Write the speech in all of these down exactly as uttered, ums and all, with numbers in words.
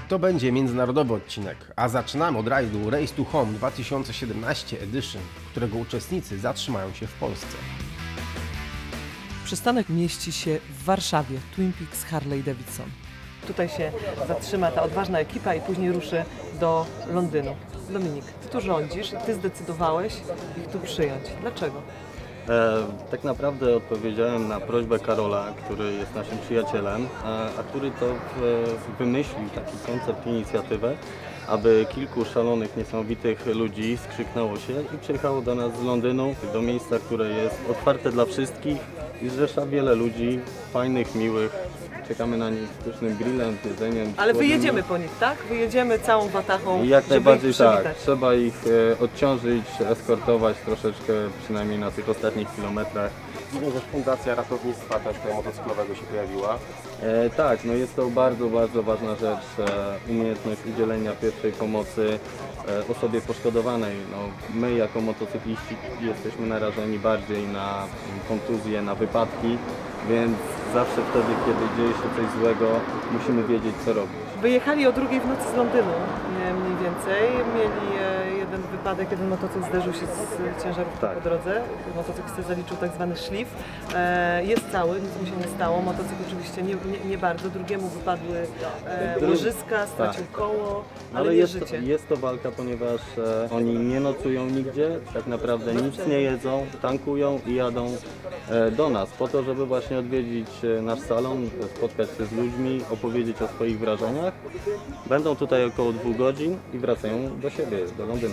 To będzie międzynarodowy odcinek, a zaczynamy od rajdu Race to Home dwa tysiące siedemnaście Edition, którego uczestnicy zatrzymają się w Polsce. Przystanek mieści się w Warszawie, Twin Peaks Harley Davidson. Tutaj się zatrzyma ta odważna ekipa i później ruszy do Londynu. Dominik, ty tu rządzisz i ty zdecydowałeś ich tu przyjąć. Dlaczego? E, tak naprawdę odpowiedziałem na prośbę Karola, który jest naszym przyjacielem, a, a który to w, wymyślił taki koncept, inicjatywę, aby kilku szalonych, niesamowitych ludzi skrzyknęło się i przyjechało do nas z Londynu, do miejsca, które jest otwarte dla wszystkich i zrzesza wiele ludzi, fajnych, miłych. Czekamy na nich z pysznym grillem, jedzeniem. Ale wyjedziemy po nich, tak? Wyjedziemy całą watachą, Jak żeby najbardziej ich przywitać. tak. Trzeba ich e, odciążyć, eskortować troszeczkę, przynajmniej na tych ostatnich kilometrach. Widzę, że Fundacja Ratownictwa też tutaj motocyklowego się pojawiła. E, tak, no jest to bardzo, bardzo ważna rzecz, e, umiejętność udzielenia pierwszej pomocy e, osobie poszkodowanej. No, my jako motocykliści jesteśmy narażeni bardziej na kontuzje, na wypadki, więc zawsze wtedy, kiedy dzieje się coś złego, musimy wiedzieć, co robić. Wyjechali o drugiej w nocy z Londynu mniej więcej. Mieli jeden wypadek, jeden motocykl zderzył się z ciężarówką tak. po drodze. Motocyklista zaliczył tak zwany szlif. Jest cały, nic mu się nie stało. Motocykl oczywiście nie, nie, nie bardzo. Drugiemu wypadły łożyska, stracił tak. koło, ale, ale nie jest życie. To, jest to walka, ponieważ e, oni nie nocują nigdzie, tak naprawdę nic nie jedzą, tankują i jadą e, do nas po to, żeby właśnie odwiedzić e, nasz salon, spotkać się z ludźmi, opowiedzieć o swoich wrażeniach. Będą tutaj około dwóch godzin i wracają do siebie, do Londynu.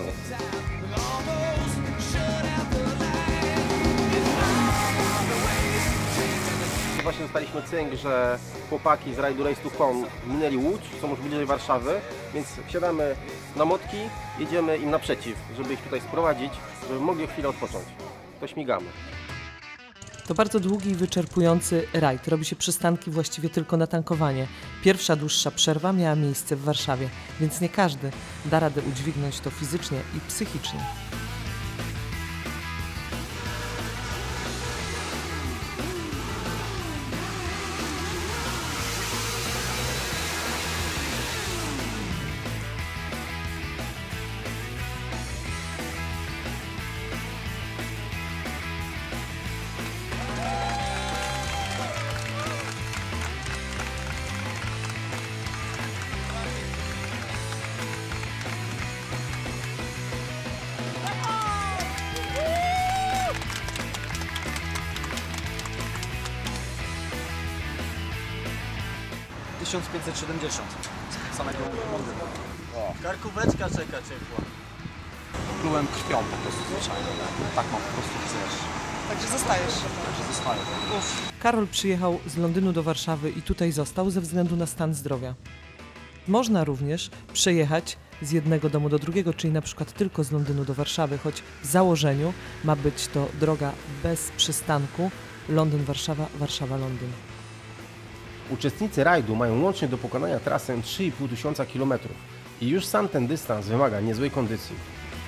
Właśnie dostaliśmy cynk, że chłopaki z rajdu Race to Home minęli Łódź, są już bliżej Warszawy, więc wsiadamy na motki, jedziemy im naprzeciw, żeby ich tutaj sprowadzić, żeby mogli chwilę odpocząć. To śmigamy. To bardzo długi i wyczerpujący rajd. Robi się przystanki właściwie tylko na tankowanie. Pierwsza dłuższa przerwa miała miejsce w Warszawie, więc nie każdy da radę udźwignąć to fizycznie i psychicznie. tysiąc pięćset siedemdziesiąt samego Londynu. Karkóweczka czeka ciepła. Plułem krwią po prostu zwyczajnie. Tak mam po prostu chcesz. Także zostajesz. Także zostaję. Uf. Karol przyjechał z Londynu do Warszawy i tutaj został ze względu na stan zdrowia. Można również przejechać z jednego domu do drugiego, czyli na przykład tylko z Londynu do Warszawy, choć w założeniu ma być to droga bez przystanku Londyn-Warszawa, Warszawa-Londyn. Uczestnicy rajdu mają łącznie do pokonania trasę trzy i pół tysiąca kilometrów i już sam ten dystans wymaga niezłej kondycji.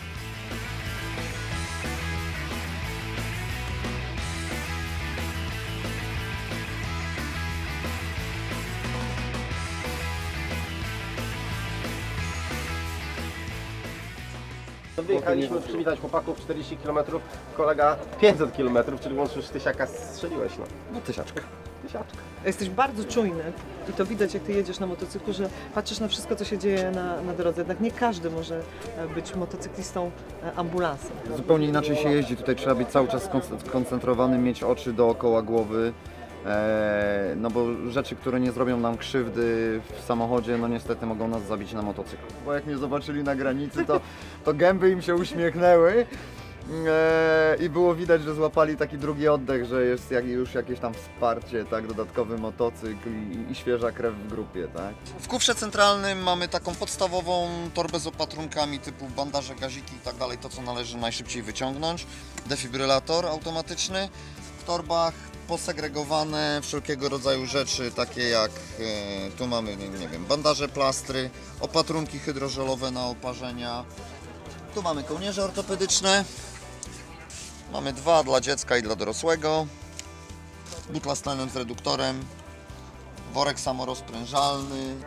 Wyjechaliśmy przywitać chłopaków czterdzieści kilometrów, kolega pięćset kilometrów, czyli łącznie już tysiaka strzeliłeś, no. No tysiaczka. Tysiaczka. Jesteś bardzo czujny i to widać, jak ty jedziesz na motocyklu, że patrzysz na wszystko, co się dzieje na, na drodze. Jednak nie każdy może być motocyklistą ambulansem. Zupełnie inaczej się jeździ, tutaj trzeba być cały czas skoncentrowanym, mieć oczy dookoła głowy. No bo rzeczy, które nie zrobią nam krzywdy w samochodzie, no niestety mogą nas zabić na motocyklu. Bo jak mnie zobaczyli na granicy, to, to gęby im się uśmiechnęły i było widać, że złapali taki drugi oddech, że jest już jakieś tam wsparcie, tak, dodatkowy motocykl i, i świeża krew w grupie, tak. W kufrze centralnym mamy taką podstawową torbę z opatrunkami typu bandaże, gaziki i tak dalej, to co należy najszybciej wyciągnąć. Defibrylator automatyczny. W torbach posegregowane wszelkiego rodzaju rzeczy, takie jak e, tu mamy, nie, nie wiem, bandaże, plastry, opatrunki hydrożelowe na oparzenia. Tu mamy kołnierze ortopedyczne. Mamy dwa dla dziecka i dla dorosłego. Butla z tlenem z reduktorem. Worek samorozprężalny.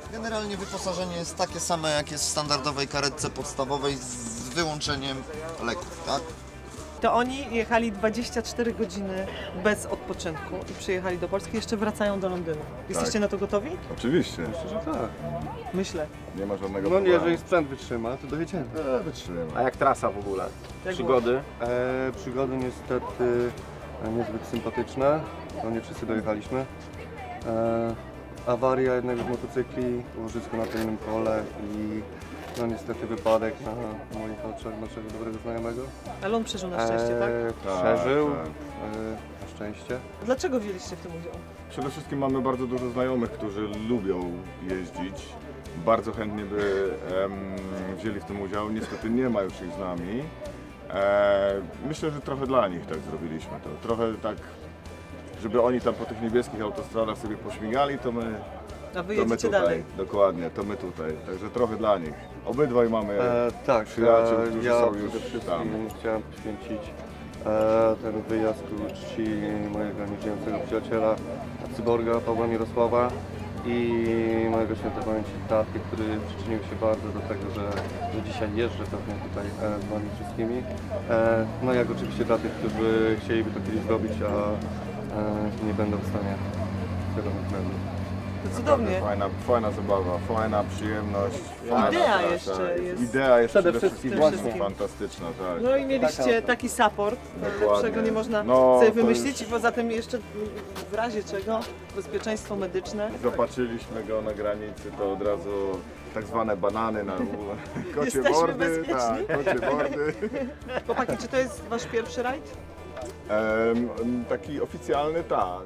Generalnie wyposażenie jest takie same, jak jest w standardowej karetce podstawowej z wyłączeniem leków, tak? To oni jechali dwadzieścia cztery godziny bez odpoczynku i przyjechali do Polski, jeszcze wracają do Londynu. Jesteście na to gotowi? Oczywiście. Myślę, że tak. Myślę. Nie ma żadnego No problemu. jeżeli sprzęt wytrzyma, to dojedziemy. E, wytrzyma. A jak trasa w ogóle? Jak Przygody? E, przygody niestety e, niezbyt sympatyczne, no nie wszyscy dojechaliśmy. E, awaria jednego z motocykli, łożysko na tylnym kole i no niestety wypadek na moich oczach naszego dobrego znajomego. Ale on przeżył na szczęście, tak? E, Tak, przeżył, tak. e, na szczęście. Dlaczego wzięliście w tym udział? Przede wszystkim mamy bardzo dużo znajomych, którzy lubią jeździć. Bardzo chętnie by em, wzięli w tym udział. Niestety nie ma już ich z nami. E, myślę, że trochę dla nich tak zrobiliśmy to. Trochę tak, żeby oni tam po tych niebieskich autostradach sobie pośmigali, to my, A wy to my jedziecie tutaj. dalej. Dokładnie, to my tutaj. Także trochę dla nich. Obydwaj mamy E, tak, przyjaciół, e, którzy ja są już przede tam. wszystkim chciałem poświęcić e, ten wyjazd ku czci mojego nieżyjącego przyjaciela, cyborga Pawła Mirosława i mojego świętej pamięci taty, który przyczynił się bardzo do tego, że, że dzisiaj jeżdżę pewnie tutaj e, z wami wszystkimi. E, no jak oczywiście dla tych, którzy chcieliby to kiedyś zrobić, a e, nie będą w stanie z wiadomych względów. To cudownie. Fajna, fajna zabawa, fajna przyjemność. Fajna Idea trasa. jeszcze jest. Idea jest Przede przede wszystkim wszystkim właśnie. fantastyczna, tak. No i mieliście taki support, Dokładnie. lepszego nie można No, sobie to wymyślić i poza tym jeszcze w razie czego bezpieczeństwo medyczne. Zobaczyliśmy go na granicy, to od razu tak zwane banany na kocie Jesteśmy bordy. bezpieczni. Tak, kocie bordy. Chłopaki, czy to jest wasz pierwszy rajd? Em, taki oficjalny tak.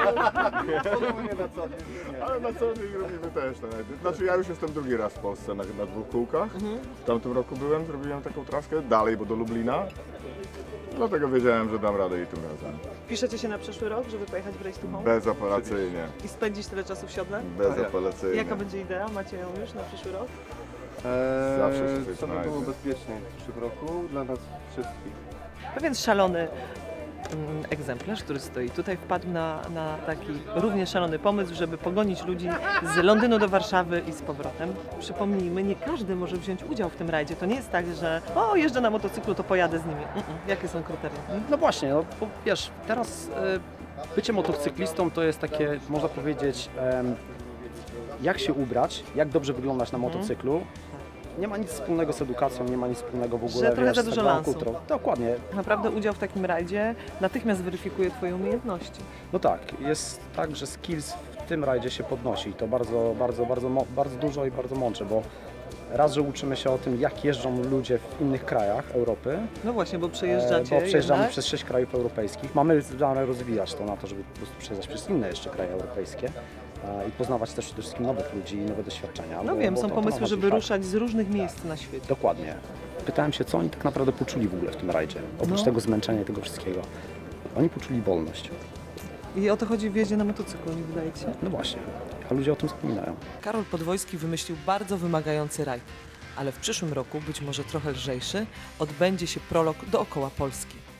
Ale na co dzień robimy też. Tak. Znaczy ja już jestem drugi raz w Polsce na, na dwóch kółkach. W tamtym roku byłem, zrobiłem taką traskę dalej, bo do Lublina. Dlatego wiedziałem, że dam radę i tym razem. Piszecie się na przyszły rok, żeby pojechać w Race to Home Bezapelacyjnie. i spędzić tyle czasu w siodle? Bezapelacyjnie. Jaka będzie idea? Macie ją już na przyszły rok? Zawsze się Eee, coś co by znajdzie. było bezpieczniej w przyszłym roku dla nas wszystkich. Pewien szalony mm, egzemplarz, który stoi tutaj, wpadł na, na taki równie szalony pomysł, żeby pogonić ludzi z Londynu do Warszawy i z powrotem. Przypomnijmy, nie każdy może wziąć udział w tym rajdzie. To nie jest tak, że o, jeżdżę na motocyklu, to pojadę z nimi. Mm-mm. Jakie są kryteria? No właśnie, no, bo wiesz, teraz y, bycie motocyklistą to jest takie, można powiedzieć, em, jak się ubrać, jak dobrze wyglądać na motocyklu. Nie ma nic wspólnego z edukacją, nie ma nic wspólnego w ogóle, Że trochę wiesz, za z dużo tak zwaną lansu. kulturą. Dokładnie. Naprawdę udział w takim rajdzie natychmiast weryfikuje Twoje umiejętności. No tak, jest tak, że skills w tym rajdzie się podnosi i to bardzo, bardzo, bardzo, mo- bardzo dużo i bardzo mądrze, bo raz, że uczymy się o tym, jak jeżdżą ludzie w innych krajach Europy, No właśnie, bo e, przejeżdżacie bo przejeżdżamy jednak. przez sześć krajów europejskich. Mamy zamiar rozwijać to na to, żeby po prostu przejeżdżać przez inne jeszcze kraje europejskie e, i poznawać też przede wszystkim nowych ludzi i nowe doświadczenia. No bo- wiem, bo są to- to pomysły, nam żeby chodzi, tak. ruszać z różnych miejsc na świecie. Dokładnie. Pytałem się, co oni tak naprawdę poczuli w ogóle w tym rajdzie, oprócz No. tego zmęczenia i tego wszystkiego. Oni poczuli wolność. I o to chodzi w jeździe na motocyklu, nie wydaje ci się? No właśnie, a ludzie o tym zapominają. Karol Podwojski wymyślił bardzo wymagający rajd, ale w przyszłym roku, być może trochę lżejszy, odbędzie się prolog dookoła Polski.